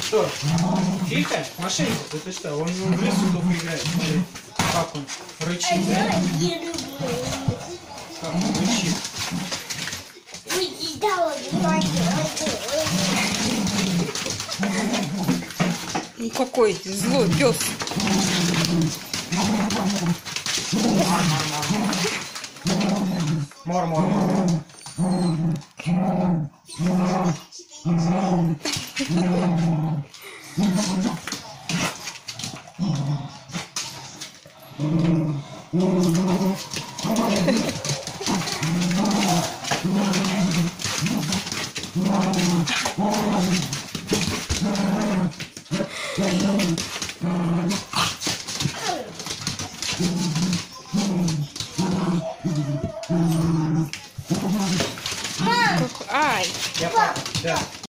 Что? Тихо? Машинка, ты что? Он в лесу только играет. Смотри, как он рычит, да? Как он рычит. Ну какой злой пес. Мор-мор-мор. Ай! Да.